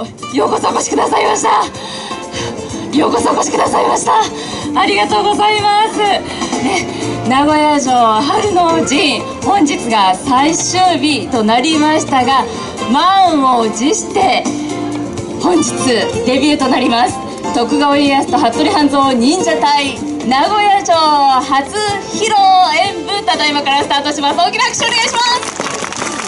ようこそお越しくださいました。ようこそお越しくださいました。ありがとうございます。名古屋城春の陣、本日が最終日となりましたが、満を持して本日デビューとなります。徳川家康と服部半蔵忍者隊名古屋城初披露演舞、ただいまからスタートします。大きな拍手お願いします。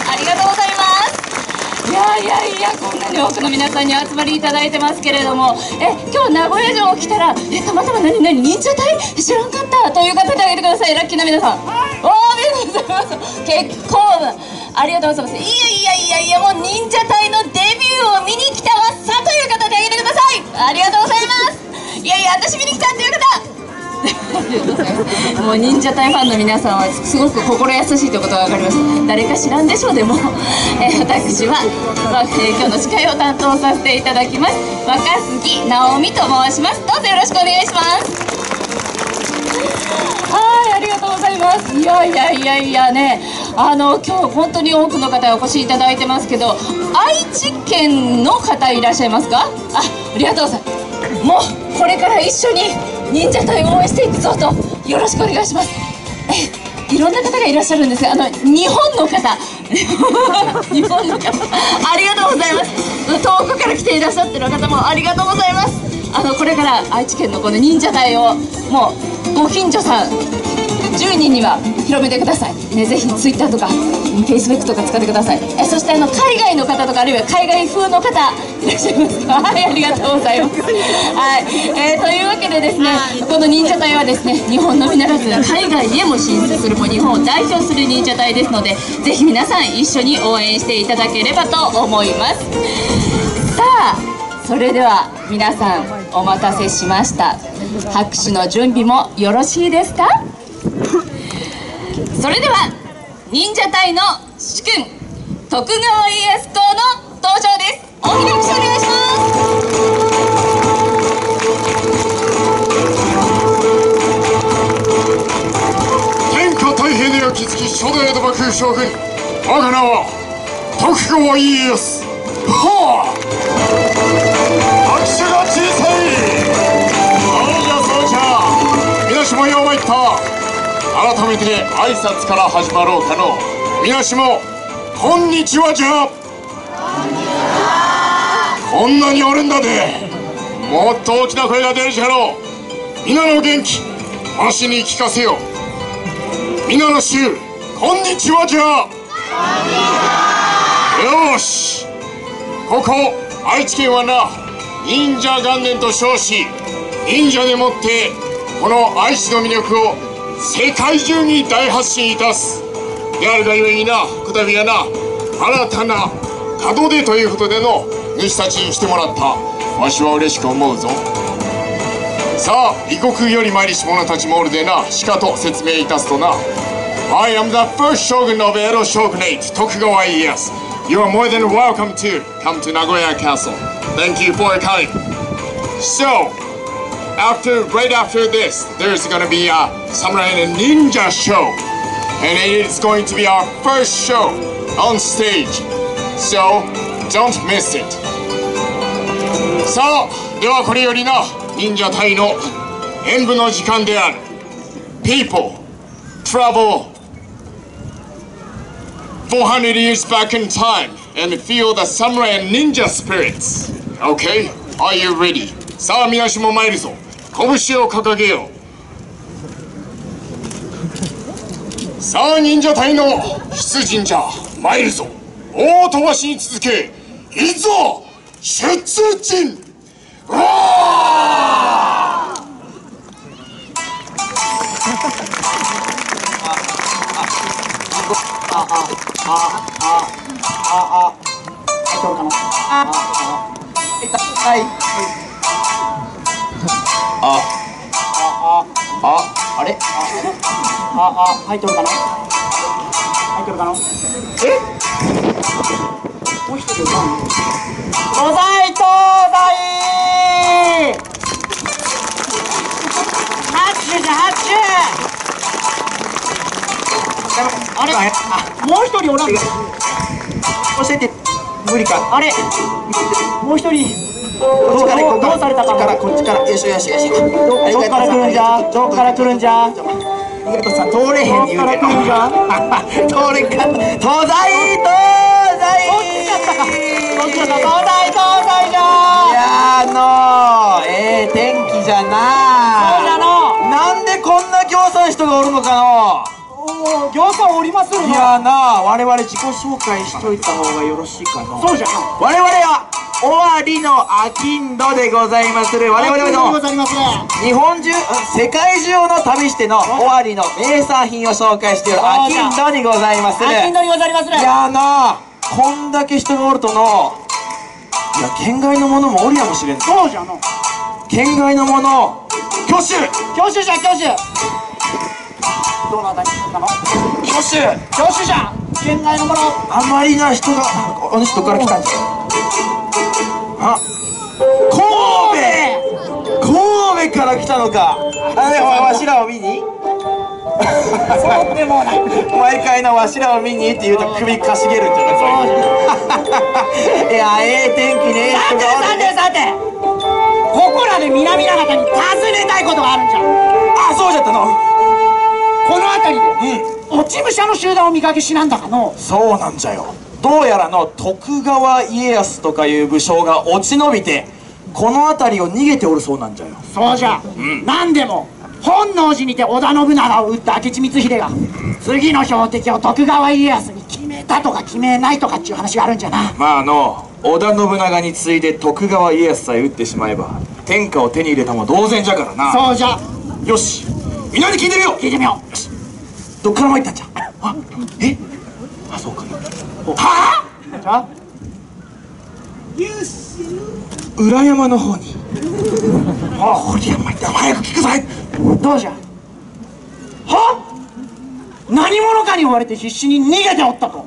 ありがとうございます。いや、こんなに多くの皆さんにお集まりいただいてますけれども、今日名古屋城来たら、たまたま忍者隊知らんかったという方であげてください。ラッキーな皆さん、おめでとうございます。結構ありがとうございます。いや、もう忍者隊のデビューを見に来たわっさという方であげてください。ありがとうございます。いや、私見に来たっていう方もう忍者隊ファンの皆さんはすごく心優しいということが分かります。誰か知らんでしょうでも、私は、今日の司会を担当させていただきます若杉直美と申します。どうぞよろしくお願いします。はい、ありがとうございます。いやね、今日本当に多くの方お越しいただいてますけど、愛知県の方いらっしゃいますか？ありがとうございます。もうこれから一緒に忍者隊を応援していくぞと、よろしくお願いします。いろんな方がいらっしゃるんですが、日本の方日本の方ありがとうございます。遠くから来ていらっしゃってる方もありがとうございます。これから愛知県のこの忍者隊をもうご近所さん10人には広めてくださいね。ぜひ Twitter とか Facebook とか使ってください。そして海外の方とか、あるいは海外風の方いらっしゃいますか？はい、ありがとうございます。はい、というわけでですね、この忍者隊はですね、日本のみならず海外へも進出する、もう日本を代表する忍者隊ですので、ぜひ皆さん一緒に応援していただければと思います。さあ、それでは皆さんお待たせしました。拍手の準備もよろしいですか？それでは忍者隊の主君徳川家康公の登場です。大きな拍手お願いします。 天下太平で焼き付き初代江戸幕府将軍、我が名は徳川家康。はあ、拍手が小さい。そうじゃ皆しもよう参った。改めて挨拶から始まろうかの。皆しもこんにちはじゃ。こんなにおるんだで、もっと大きな声が出るじゃろう。皆の元気わしに聞かせよ。皆の衆こんにちはじゃ。よし、ここ愛知県はな、忍者元年と称し、忍者でもってこの愛知の魅力を世界中に大発信いたすであるがゆえにな、こたびはな、新たな門出ということでの主たちに来てもらった。わしは嬉しく思うぞ。さあ、異国より参りし者たちもおるでな、しかと説明いたすとな、I am the first shogun of Edo Shogunate, Tokugawa Ieyasu. You are more than welcome to come to Nagoya Castle. Thank you for coming. So, right after this, there's gonna be a samurai and ninja show, and it is going to be our first show on stage. So, don't miss it. さあ、ではこれよりな、忍者隊の演舞の時間である。People, travel 400 years back in time and feel the samurai and ninja spirits. Okay? Are you ready? さあ、皆しも参るぞ。拳を掲げよう。さあ、忍者隊の出陣じゃ。参るぞ。大飛ばしに続け、いざ出陣。うわーあれ入っとるかな、入っとるかな。もう一人ご在東西拍手じゃ、拍手。あれもう一人おらん。教えて、も無理か。あれもう一人こっちから行こうか。 どうされたかな。 こっちからよいしょよしよし。 どっから来るんじゃ。どっから来るんじゃ。 意外とさ通れへんに言うてどっから来るんじゃ。 通れんかった。東西こっちだったか。こっちだった。東西じゃ。 いや天気じゃな。 そうじゃの。 なんでこんなぎょうさん人がおるのかの。 おお、ぎょうさんおりまするの。 いや我々自己紹介しといた方がよろしいかの。 そうじゃの。 我々は尾張のあきんどでございまする。我々のございますね。 日本中世界中をの旅しての尾張の名産品を紹介しているあきんどにございまする。 あきんどにございますね。 いやこんだけ人がおるとのいや県外のものもおるやもしれん。 そうじゃの。 県外のもの挙手教習じゃ教習。どなたになの。 挙手。 教習じゃ。県外のもの。 あまりな人があの人から来たんじゃ。あ、神戸から来たのか。あれわしらを見にそうでもない。 毎回のわしらを見にって言うと首かしげるんじゃない。いや天気ね。 さてここらで南長田に尋ねたいことがあるんじゃ。 あ、そうじゃったの。 この辺りで落ち武者の集団を見かけしなんだかの。 そうなんじゃよ。どうやらの徳川家康とかいう武将が落ち延びてこの辺りを逃げておるそうなんじゃよ。 そうじゃ。なんでも本能寺にて織田信長を討った明智光秀が次の標的を徳川家康に決めたとか決めないとかっていう話があるんじゃな。 まあ織田信長に次いで徳川家康さえ撃ってしまえば天下を手に入れたも同然じゃからな。 そうじゃ。 よし、みんなに聞いてみよう。 聞いてみよどっから参ったんじゃ。あ、そうか。 う。はあ。じゃあ裏山の方に。こりゃ参った。早く聞くぞ。 どうじゃ。は何者かに追われて必死に逃げておったと。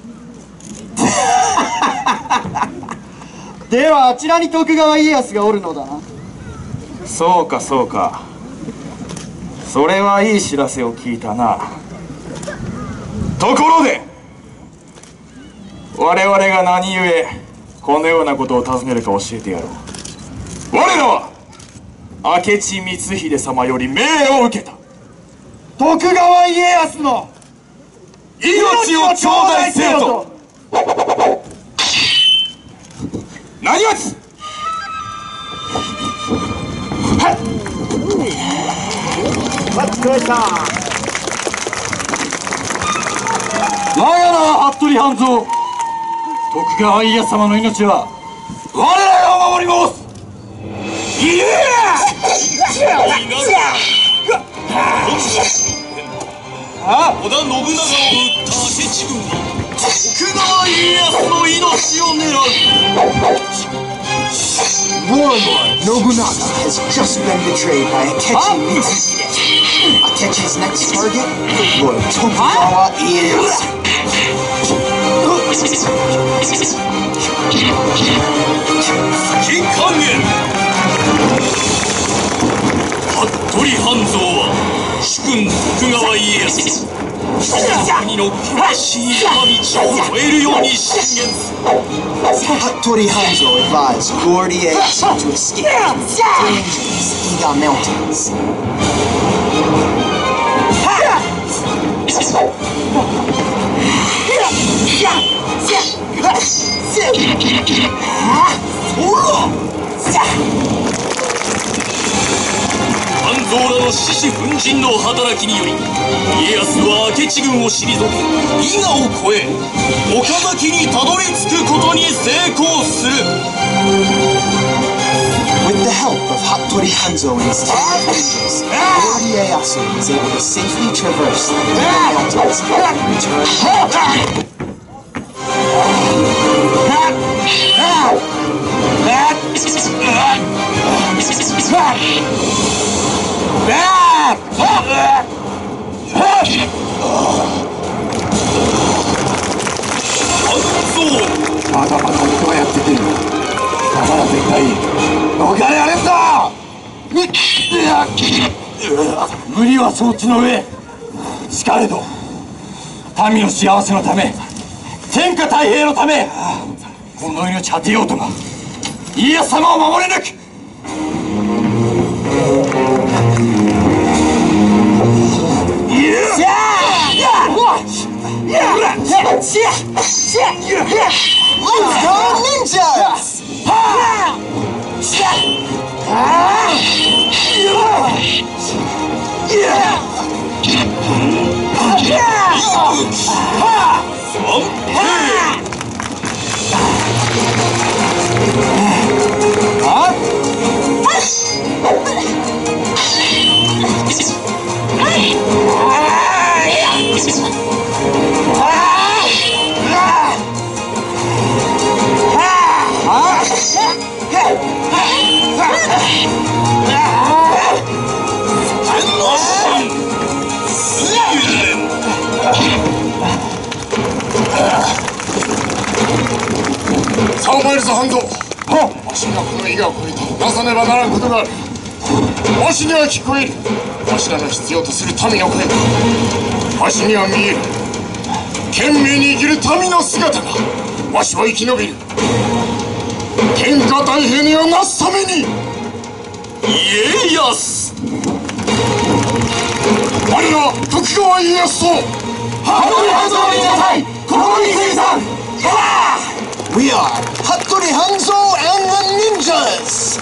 ではあちらに徳川家康がおるのだな。 そうかそうか。それはいい知らせを聞いたな。ところで我々が何故このようなことを尋ねるか教えてやろう。我らは明智光秀様より命を受けた徳川家康の命を頂戴せよと。何やつ。 我やな服部半蔵。徳川家康様の命は我らが守ります。いや織田信長を討った明智軍は徳川家康の命を狙う。 Warlord Nobunaga has just been betrayed by Akechi Mitsuhide. Akechi's next target? Lord Tokugawa Ieyasu. 金冠元服部半蔵は主君徳川家康国の険しい山道を越えるように進言する。 Hattori Hanzo advised Lord Ieyasu to escape the dangerous Iga Mountains. 半蔵らの獅子奮陣の働きにより家康は明智軍を退け伊賀を越え岡崎にたどり着くことに成功する。 With the help of Hattori Hanzo and his 10 rangers, Lord Ieyasu was able to safely traverse the Iga Mountains and return home. Hanzo! 無理は承知の上、しかれど民の幸せのため天下太平のためこの命果てようとも家康様を守れぬく。 さあ参るぞ半蔵。わしがこの伊賀を越えてなさねばならんことがある。わしには聞こえる。わしらの必要とする民の声がわしには見える。懸命に生きる民の姿がわしは生き延びる。天下太平の世をなすために。 家康、 我ら徳川家康と羽鳥半蔵忍者隊ここに生産。 We are Hattori Hanzo and the Ninjas!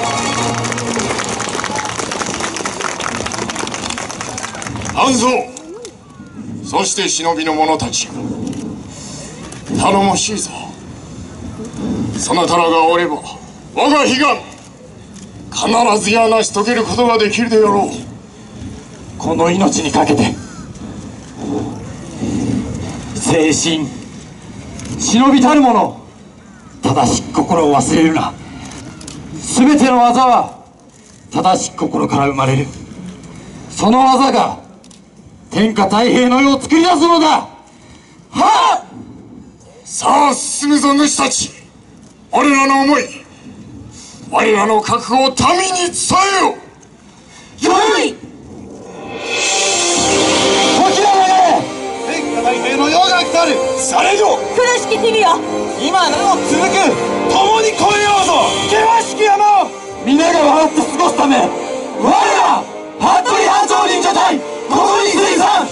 半蔵、そして忍びの者たち、頼もしいぞ。そなたらがおれば我が悲願必ずや成し遂げることができるであろう。 この命にかけて精神忍びたる者、正しき心を忘れるな。全ての技は正しき心から生まれる。その技が天下太平の世を作り出すのだ。はっ。 さあ進むぞ主たち。我らの思い、我らの覚悟を民に伝えよ。 よい。 こちらまで天下太平の世が来たる。されど苦しき日々よ、 今なお続く。共に越えようぞ険しき山を。皆が笑って過ごすため我ら服部半蔵忍者隊ここに生産。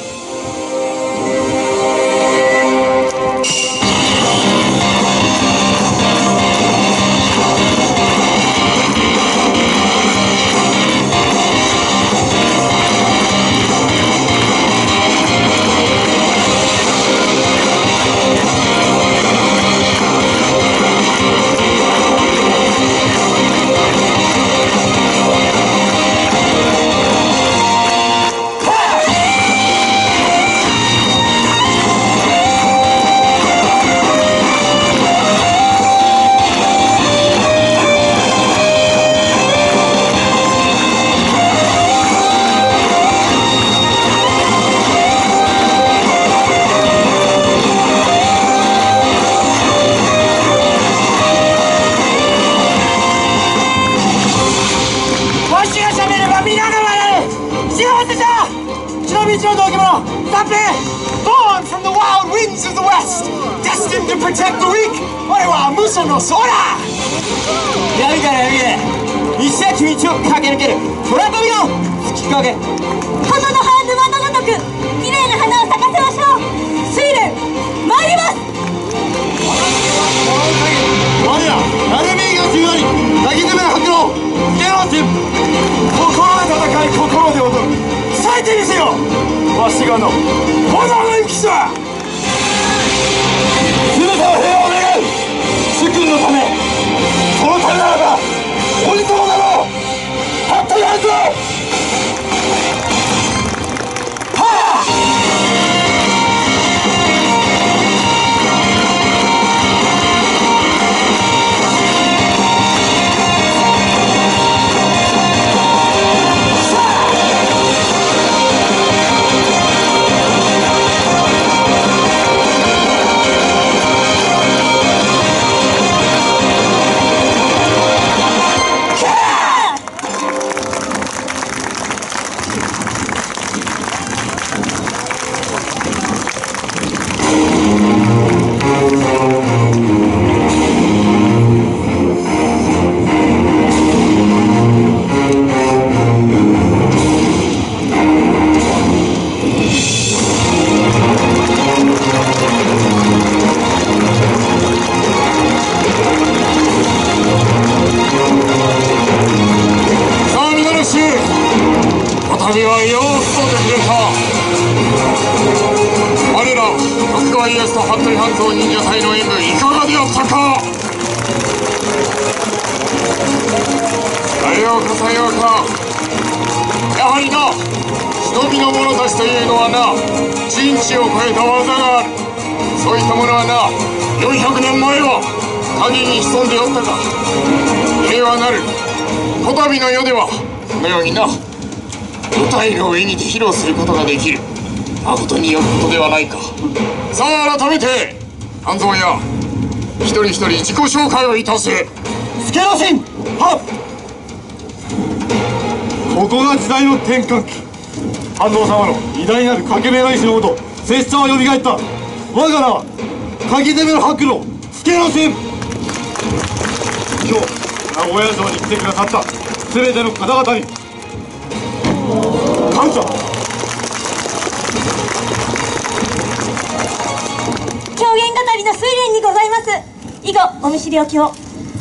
Born from the wild winds of the west, destined to protect the weak. 我は武祖の空。 闇から闇へ一切道を駆け抜ける虎飛びの吹き影。 花の葉沼のごとく綺麗な花を咲かせましょう。水蓮参ります。 我らアルミーが中より抱き詰め白狼芸能人。心で戦い心で踊る。伝えてみせよわしがの炎の行きさ。全ては平和を願う主君のため。そのためならば鬼ともなろう。服部半蔵。はあ。 度はようこそでくれた。我ら徳川家康と服部半蔵忍者隊の演舞いかがであったか。さようかさようか。やはりな、忍びの者たちというのはな、人知を超えた技がある。そういったものはな、400年前は影に潜んでおったが、平和なるこたびの世ではこのようにな、舞台の上にて披露することができる。誠によくことではないか。さあ改めて半蔵や一人一人自己紹介をいたせ。 助之進はっ。ここが時代の転換期。半蔵様の偉大なる掛け目の意志のもと拙者はよみがえった。我が名は鍵攻めの白狼助之進。今日名古屋城に来てくださった全ての方々に感謝。 狂言語りの睡蓮にございます。以後お見知りおきを。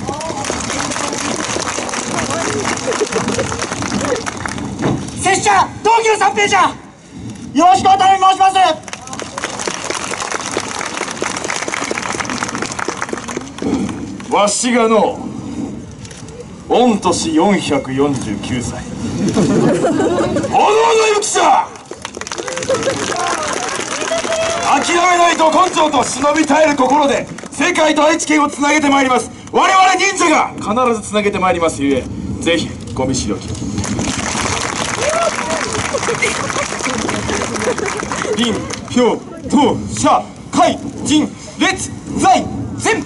拙者東急三平じゃ。よろしくお頼み申します。 わしがの御年449歳炎の息者。諦めないと根性と忍び絶える心で世界と愛知県をつなげてまいります。我々忍者が必ずつなげてまいりますゆえ、ぜひご見知りおきを。林氷東社会人列在前。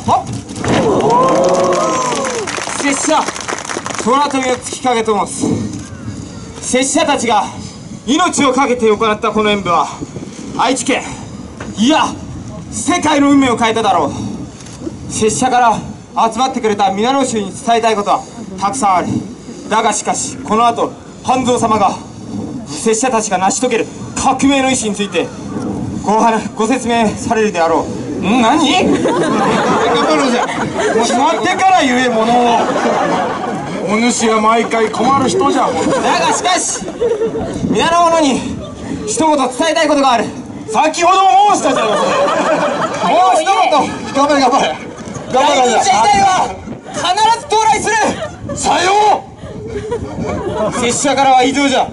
拙者虎という月影と申す。拙者たちが命を懸けて行ったこの演舞は愛知県、いや世界の運命を変えただろう。拙者から集まってくれた皆の衆に伝えたいことはたくさんある。だがしかしこの後半蔵様が拙者たちが成し遂げる革命の意志についてご説明されるであろう。何？頑張るじゃん。決まってから言えものを。お主は毎回困る人じゃん。だがしかし皆の者に一言伝えたいことがある。先ほども申したじゃろう。もう一言。頑張れ頑張れ。頑張れ。来日時代は必ず到来する。さよう。拙者からは以上じゃ。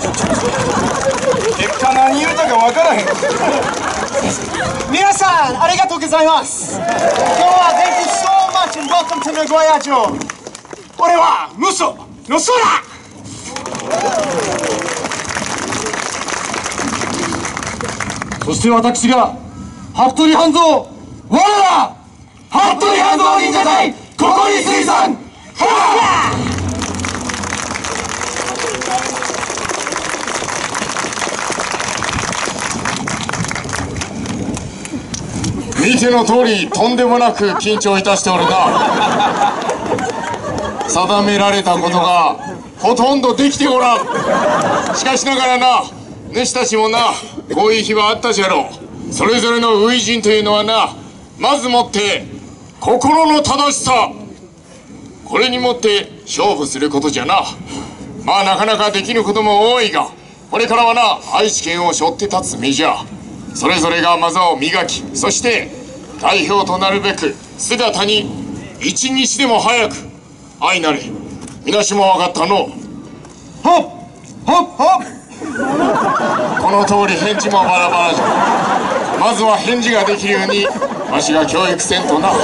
結果何言うたか分からへん。 皆さんありがとうございます。今日は Thank you so much and welcome to 名古屋城。俺は無双の空。 そして私が服部半蔵、我ら服部半蔵忍者隊ここに水産。 見ての通りとんでもなく緊張いたしておるな。定められたことがほとんどできておらん。しかしながらな、主たちもな、こういう日はあったじゃろう。それぞれの初陣というのはな、まずもって心の正しさ、これにもって勝負することじゃな。まあなかなかできぬことも多いが、これからはな、愛知県を背負って立つ身じゃ。それぞれが技を磨き、そして代表となるべく姿に一日でも早く相なれ。皆しも分かったの。 ほっほっほっ。 この通り返事もバラバラじゃ。まずは返事ができるようにわしが教育せんとな。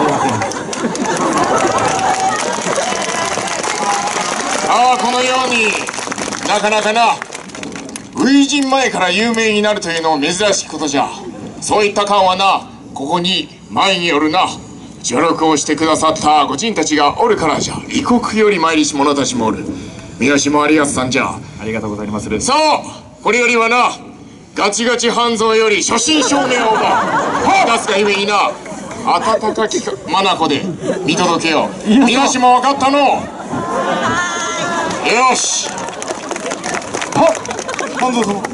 このようになかなかな、初陣前から有名になるというのも珍しいことじゃ。そういった感はな、ここに前によるな、助力をしてくださった御仁たちがおるからじゃ。異国より参りし者たちもおる。皆しもありがとさんじゃ。 ありがとうございます。 さあこれよりはな、ガチガチ半蔵より初心証明を出すがゆえにな、温かき眼で見届けよう。皆しも分かったの。よし。 半蔵様、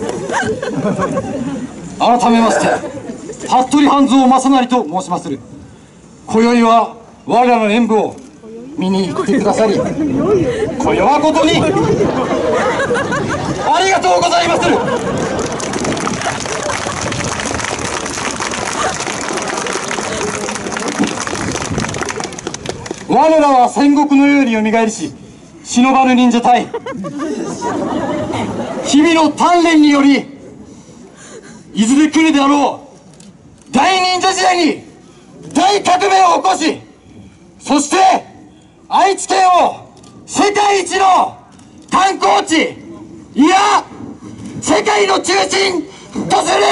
改めまして服部半蔵正成と申しまする。今宵は我らの演舞を見に来てくださり、こよはことにありがとうございまする。我らは戦国の世によみがえりし、忍ばぬ忍者隊、日々の鍛錬により、いずれ来るであろう大忍者時代に大革命を起こし、そして愛知県を世界一の観光地、いや世界の中心とする。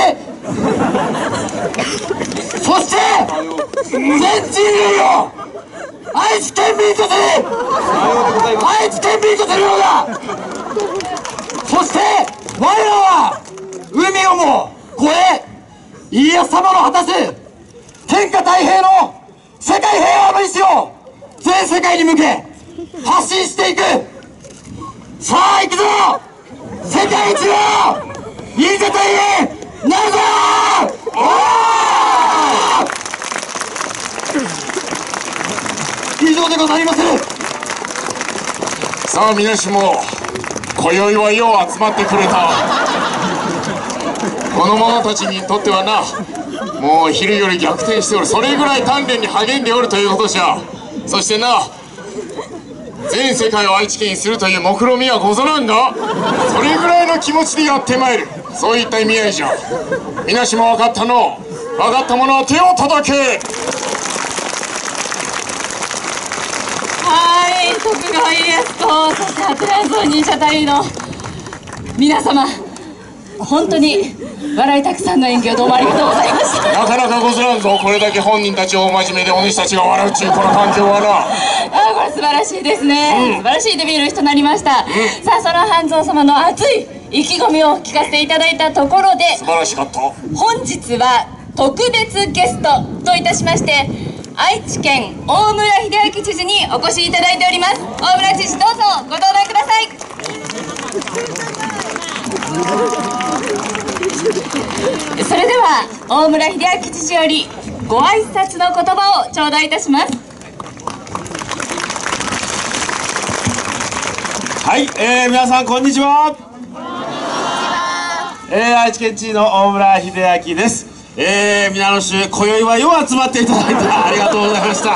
そして全人類を愛知県民とする。愛知県民とするのだ。そして我らは海をも越え、家康様の果たす天下太平の世界平和の意志を全世界に向け発信していく。さあ行くぞ、世界一の忍者隊へなるぞ。以上でございます。 さあ皆しも今宵はよう集まってくれた。この者たちにとってはな、もう昼より逆転しておる。それぐらい鍛錬に励んでおるということじゃ。そしてな、全世界を愛知県にするという目論見はござらんが、それぐらいの気持ちでやってまいる、そういった意味合いじゃ。皆しも分かったの？分かった者は手を叩け。 はい、徳川家康と、そして初来像忍者隊の皆様、本当に笑いたくさんの演技をどうもありがとうございました。 なかなかござらんぞ、これだけ本人たち大真面目でお主たちが笑うっちゅうこの環境はな。 これ素晴らしいですね、素晴らしいデビューとなりました、さあその半蔵様の熱い意気込みを聞かせていただいたところで、 素晴らしかった。 本日は特別ゲストといたしまして、愛知県大村秀明知事にお越しいただいております。大村知事、どうぞご登壇ください。それでは大村秀明知事よりご挨拶の言葉を頂戴いたします。 はい、皆さんこんにちは。愛知県知事の大村秀明です。皆の衆、今宵はよう集まっていただいてありがとうございました。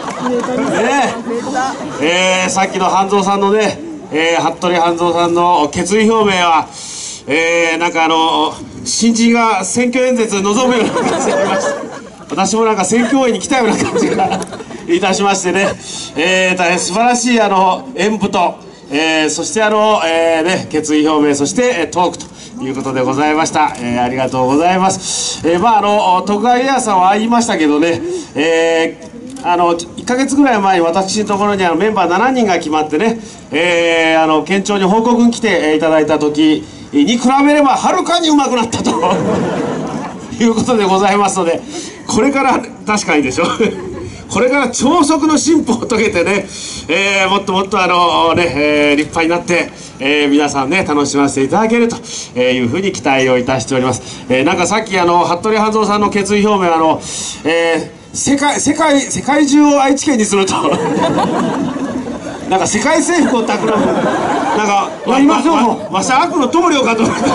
さっきの半蔵さんのね、服部半蔵さんの決意表明は、なんか新人が選挙演説臨むような感じがありました。私もなんか選挙応援に来たような感じがいたしましてね、大変素晴らしい演舞と、そして決意表明、そしてトークということでございました。ありがとうございます。徳川家康さんは言いましたけどね、1ヶ月ぐらい前に私のところにメンバー7人が決まってね、県庁に報告に来ていただいた時に比べればはるかにうまくなったということでございますので、これから確かにでしょこれから超速の進歩を遂げてね、もっともっと立派になって、皆さんね楽しませていただけるというふうに期待をいたしております。なんかさっき服部半蔵さんの決意表明世界中を愛知県にするとなんか世界征服を企む、なんかやりましょう、わしゃ悪の棟梁かと思った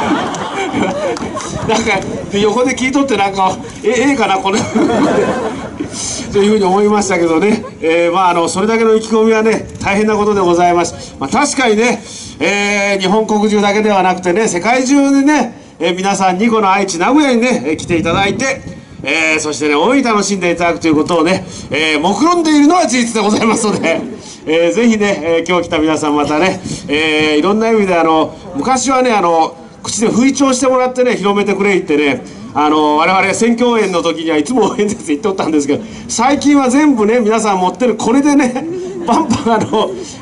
なんか横で聞いとって、なんかええかなこれというふうに思いましたけどね、それだけの意気込みはね大変なことでございます。確かにね、日本国中だけではなくてね、世界中でね、皆さんにこの愛知名古屋にね来ていただいて、そしてね大いに楽しんでいただくということをね、目論んでいるのは事実でございますので、ぜひね、今日来た皆さんまたね、いろんな意味で昔はね口で吹聴してもらってね広めてくれ言ってね、我々選挙応援の時にはいつも演説言っておったんですけど、最近は全部ね皆さん持ってるこれでねバンバン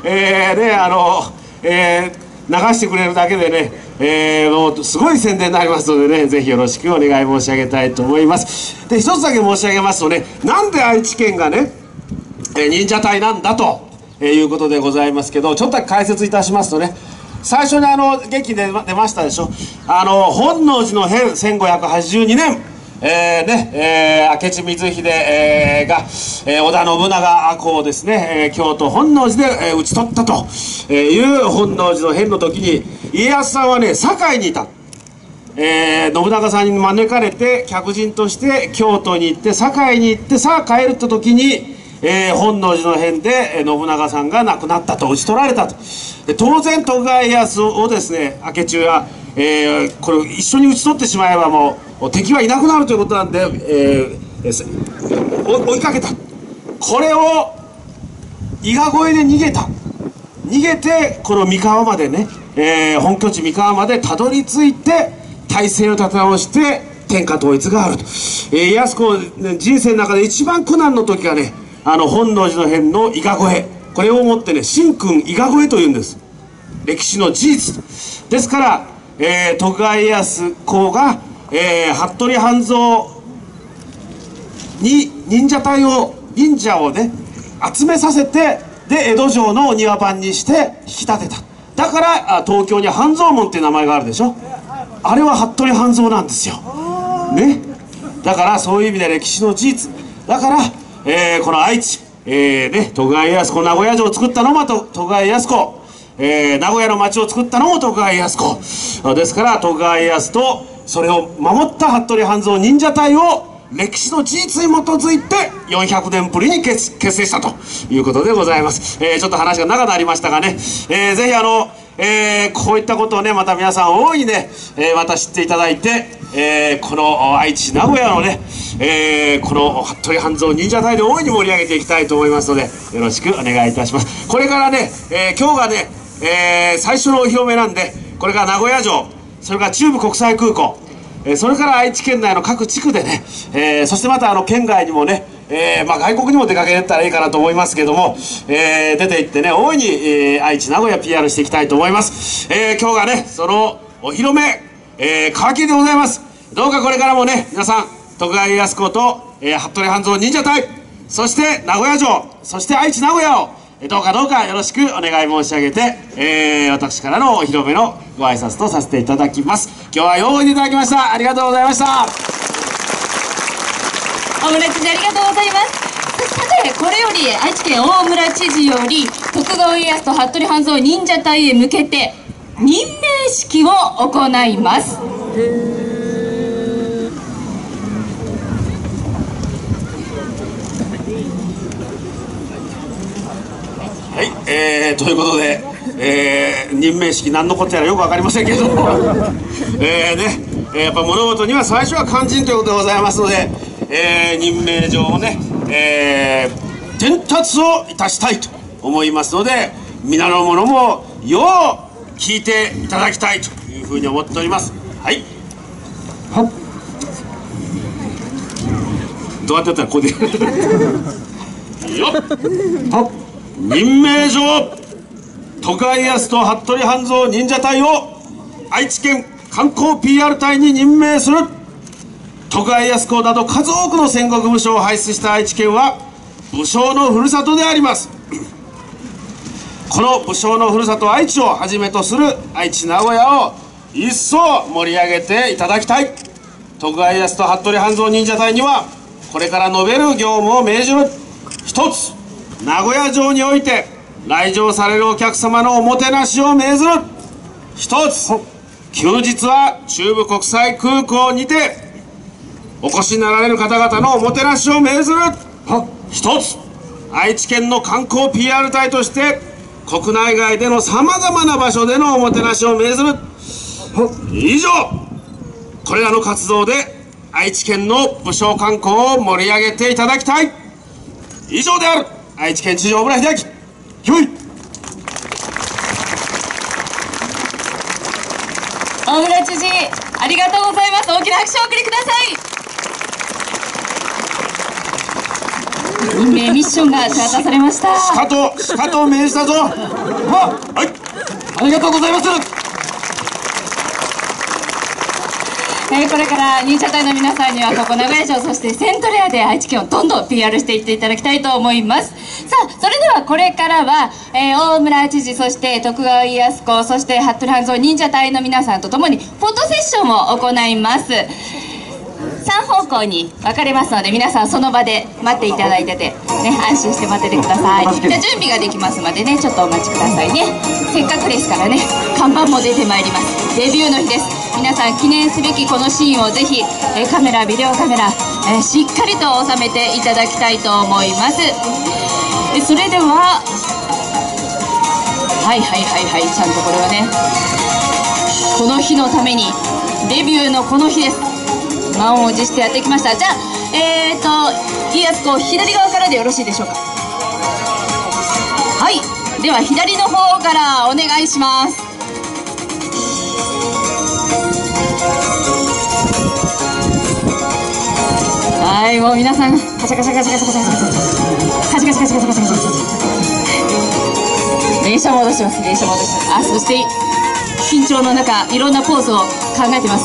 流してくれるだけでね、もうすごい宣伝になりますのでね、ぜひよろしくお願い申し上げたいと思います。で、一つだけ申し上げますとね、なんで愛知県がね、忍者隊なんだということでございますけど、ちょっとだけ解説いたしますとね、最初に劇で出ましたでしょ、本能寺の変1582年、 明智光秀、が、織田信長公をですね、京都本能寺で、討ち取ったという本能寺の変の時に、家康さんはね堺にいた。信長さんに招かれて客人として京都に行って堺に行って、さあ帰るって時に、本能寺の変で、信長さんが亡くなったと、討ち取られたと。で当然徳川家康をですね明智は、これ一緒に討ち取ってしまえばもう敵はいなくなるということなんで、追いかけた。これを伊賀越えで逃げてこの三河までね、本拠地三河までたどり着いて体制を立て直して天下統一があると。家康公、人生の中で一番苦難の時がね、本能寺の変の伊賀越え、これをもってね神君伊賀越えというんです。歴史の事実ですから、徳川家康公が、服部半蔵に忍者をね集めさせて、で江戸城のお庭番にして引き立てた。だから東京に半蔵門っていう名前があるでしょ。あれは服部半蔵なんですよね。だからそういう意味で歴史の事実だから、この愛知、徳川家康公、名古屋城を作ったのも徳川家康公、名古屋の町を作ったのも徳川家康公ですから、徳川家康とそれを守った服部半蔵忍者隊を歴史の事実に基づいて400年ぶりに結成したということでございます。ちょっと話が長くなりましたがね、ぜひこういったことをねまた皆さん大いにね、また知っていただいて、この愛知名古屋のね、この服部半蔵忍者隊で大いに盛り上げていきたいと思いますので、よろしくお願いいたします。これからね、今日がね、最初のお披露目なんで、これから名古屋城、それから中部国際空港、それから愛知県内の各地区でね、そしてまた県外にもね、外国にも出かけたらいいかなと思いますけども、出て行ってね大いに、愛知名古屋 PR していきたいと思います。今日がねそのお披露目、皮切りでございます。どうかこれからもね皆さん徳川家康公と、服部半蔵忍者隊、そして名古屋城、そして愛知名古屋をどうかよろしくお願い申し上げて、私からのお披露目のご挨拶とさせていただきます。今日はようおいでいただきました。ありがとうございました。 大村知事ありがとうございます。さてこれより愛知県大村知事より徳川家康と服部半蔵忍者隊へ向けて任命式を行います。 はい、ということで、任命式何のことやらよく分かりませんけどやっぱ物事には最初は肝心ということでございますので、任命状をね、伝達をいたしたいと思いますので、皆の者もよう聞いていただきたいというふうに思っております。はい、どうやってやったらこうでよっ任命状、徳川家康と服部半蔵忍者隊を愛知県観光 PR 隊に任命する。徳川家康公など数多くの戦国武将を輩出した愛知県は武将のふるさとであります。この武将のふるさと愛知をはじめとする愛知名古屋を一層盛り上げていただきたい。徳川家康と服部半蔵忍者隊にはこれから述べる業務を命じる。一つ、名古屋城において来場されるお客様のおもてなしを命ずる。一つ、休日は中部国際空港にてお越しになられる方々のおもてなしを命ずる。一つ、愛知県の観光 PR 隊として国内外でのさまざまな場所でのおもてなしを命ずる。以上、これらの活動で愛知県の武将観光を盛り上げていただきたい。以上である。愛知県知事大村秀明。よい。 大村知事ありがとうございます。大きな拍手をお送りください。任命ミッションが手渡されました。 しかと命じたぞ。はい、ありがとうございます。 これから忍者隊の皆さんにはここ名古屋城、そしてセントレアで愛知県をどんどん PR していっていただきたいと思います。さあそれではこれからは、大村知事、そして徳川家康公、そして服部半蔵忍者隊の皆さんとともにフォトセッションを行います。 3方向に分かれますので、皆さんその場で待っていただいてて、ね、安心して待っててください。じゃあ準備ができますまでね、ちょっとお待ちくださいね。せっかくですからね、看板も出てまいります。デビューの日です。皆さん記念すべきこのシーンをぜひカメラ、ビデオカメラ、しっかりと収めていただきたいと思います。それでははい、ちゃんとこれはね、この日のために、デビューのこの日です。満を持してやってきました。じゃあ家康公、左側からでよろしいでしょうか。はい、では左の方からお願いします。はい、もう皆さんカチャカチャカチャカチャカチャカチャカチャカチャカチャカチャカチャカチャ連射戻します。連射戻します。そして緊張の中、いろんなポーズを考えてます。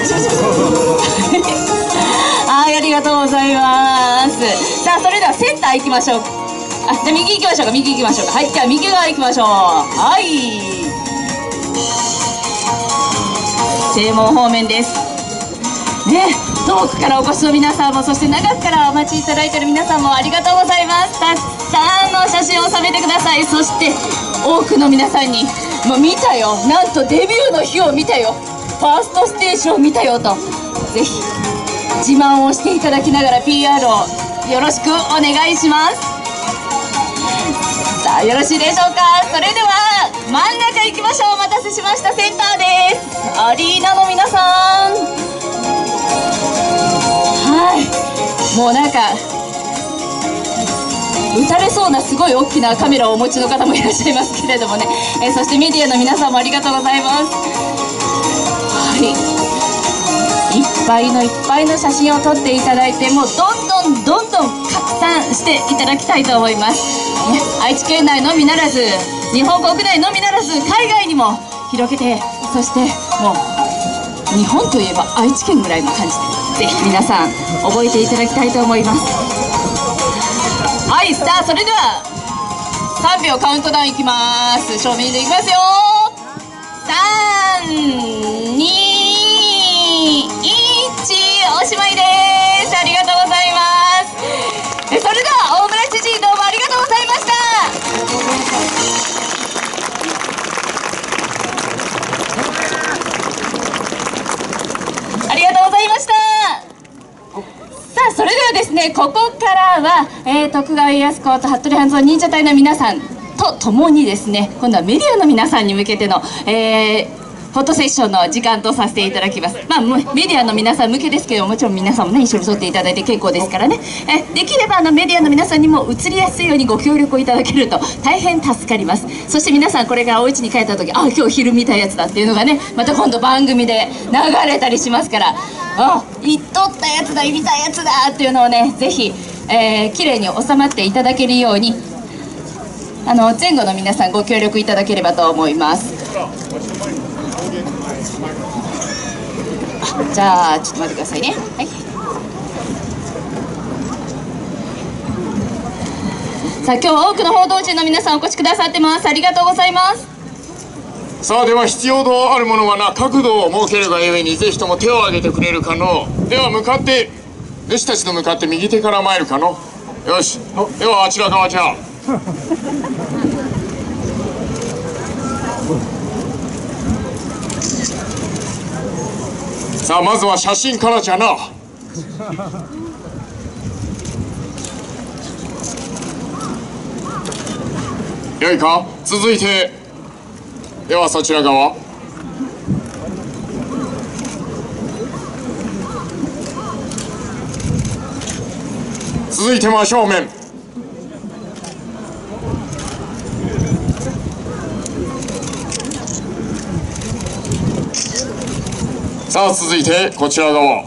はい、ありがとうございます。さあ、それではセンター行きましょう。じゃあ右行きましょうか。右行きましょうか。はい、じゃあ右側行きましょう。はい、正門方面ですね。遠くからお越しの皆さんも、そして長くからお待ちいただいている皆さんもありがとうございます。たくさんの写真を収めてください。そして多くの皆さんにもう見たよ、なんとデビューの日を見たよ、ファーストステージを見たよと、ぜひ自慢をしていただきながら PR をよろしくお願いします。さあ、よろしいでしょうか。それでは真ん中行きましょう。お待たせしました。センターです。アリーナの皆さん、はい、もうなんか撃たれそうなすごい大きなカメラをお持ちの方もいらっしゃいますけれどもね、そしてメディアの皆さんもありがとうございます。はい、いっぱいの写真を撮っていただいて、もうどんどん拡散していただきたいと思います、ね、愛知県内のみならず、日本国内のみならず、海外にも広げて、そしてもう日本といえば愛知県ぐらいの感じで、ぜひ皆さん覚えていただきたいと思います。はい、さあ、それでは3秒カウントダウンいきます。正面でいきますよ。3、2、1、おしまいです。ありがとうございます。それでは大村知事、どうもありがとうございました。ありがとうございました。さあ、それではですね、ここからは、徳川家康公と服部半蔵忍者隊の皆さんと共にですね、今度はメディアの皆さんに向けての、フォトセッションの時間とさせていただきます。まあ、メディアの皆さん向けですけど、もちろん皆さんもね、一緒に撮っていただいて結構ですからね、できればメディアの皆さんにも映りやすいようにご協力をいただけると大変助かります。そして皆さん、これからお家に帰った時、あ、今日昼見たやつだっていうのがね、また今度番組で流れたりしますから、あ、言っとったやつだ、見たやつだっていうのをね、ぜひ、綺麗に収まっていただけるように、前後の皆さんご協力いただければと思います。じゃあちょっと待ってくださいね。はい、さあ、今日は多くの報道陣の皆さんお越しくださってます。ありがとうございます。 さあ、では必要度あるものはな、角度を設ければゆえに、ぜひとも手を挙げてくれるかの。では向かって、主たちと向かって右手から参るかの。よし、ではあちら側じゃ。さあ、まずは写真からじゃな。よいか、続いてではそちら側。続いて真正面。さあ、続いてこちら側。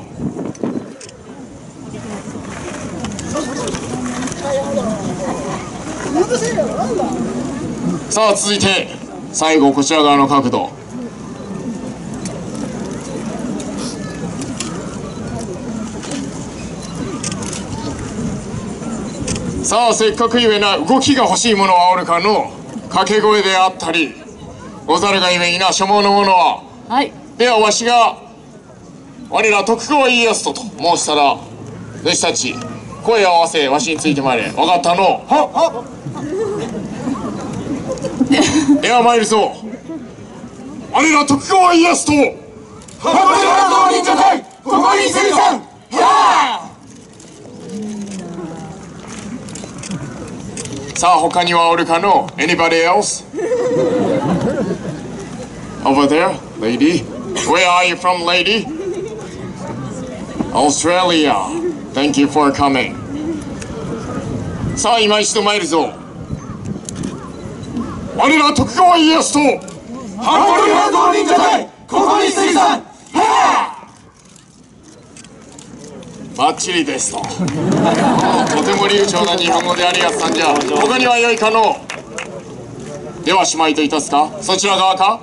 さあ、続いて最後こちら側の角度。さあ、せっかくゆえな動きが欲しいものはおるかの。掛け声であったりござるがゆえにな、所望のものは。 はい、 ではわしが我ら徳川家康と申したら、弟子たち声を合わせわしについてまいれ。分かったの？では参るぞ。我ら徳川家康と箱根半蔵忍者隊ここに生産。 さあ他にはおるかの？ Anybody else? Over there, lady. Where are you from, lady? Australia. Thank you for coming. さあ今一度参るぞ。我ら徳川家康と箱根半蔵忍者隊ここに生産。 バッチリですと。とても流暢な日本語でありやすさんじゃ。他には良いかの？では姉妹といたすか？そちら側か？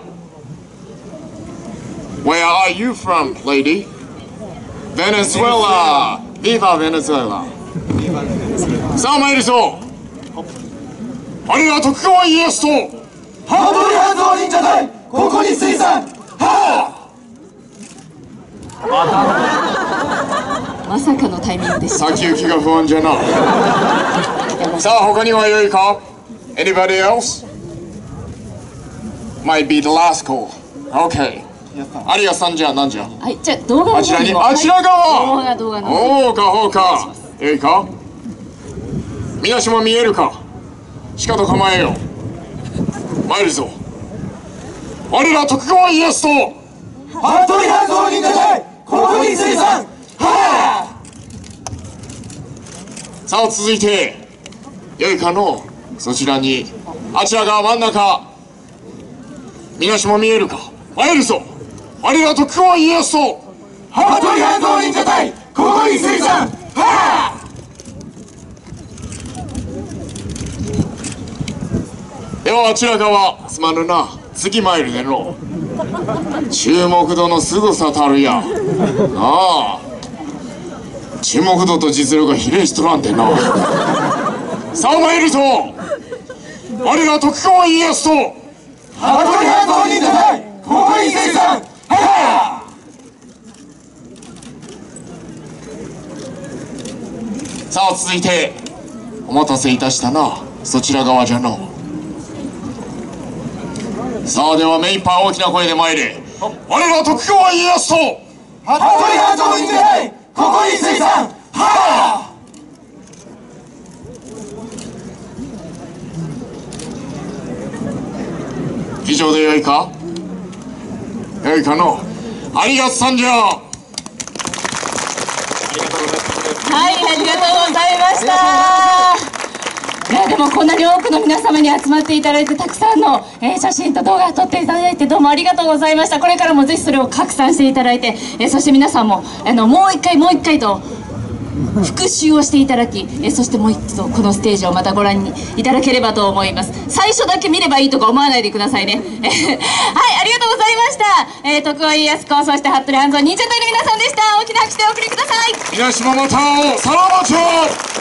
Where are you from, lady? Venezuela. Viva Venezuela. さあ参るぞ。我ら徳川家康と箱根半蔵忍者隊ここに生産。 まさかのタイミングでした。 先行きが不安じゃな。さあ他には良いか？ Anybody else? Might be the last call. Okay. 有賀さんじゃなんじゃ？ はい、じゃあ動画のあちらに、 方もあちら側。 動画のほうかほうか。良いか？みなしも見えるか？しかと構えよ。参るぞ。我ら徳川家康と箱根半蔵忍者隊ここに生産。 さあ続いて良いかの？そちらに、あちら側真ん中。みなしも見えるか？参るぞ。我ら徳川家康と箱根半蔵忍者隊ここに生産。 ではあちら側すまぬな。次参るでの。注目度の凄さたるや。ああ、注目度と実力が比例しとらんでな。さあ参るぞ。我ら徳川家康と箱根半蔵忍者隊ここに生産。 さあ続いてお待たせいたしたな。そちら側じゃの。さあでは目いっぱい大きな声で参れ。我ら徳川家康と箱根半蔵忍者隊ここに生産。 以上でよいか？よいかの？有賀さんじゃ。 はい、ありがとうございました。いやでもこんなに多くの皆様に集まっていただいて、たくさんの、写真と動画を撮っていただいてどうもありがとうございました。これからもぜひそれを拡散していただいて、そして皆さんももう一回と復習をしていただき、そしてもう一度このステージをまたご覧にいただければと思います。最初だけ見ればいいとか思わないでくださいね。はい、ありがとうございました。徳川家康公、そして服部半蔵忍者隊の皆さんでした。大きな拍手でお送りください。 みなしもまた会おう。さらばちょ。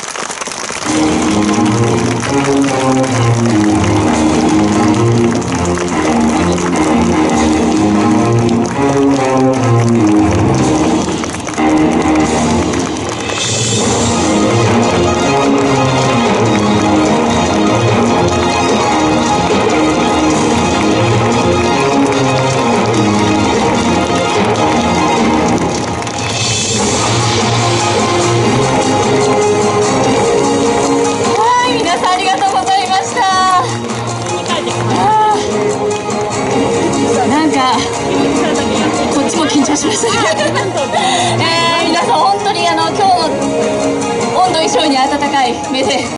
こっちも緊張しました皆さん本当に今日の温度以上に温かい目で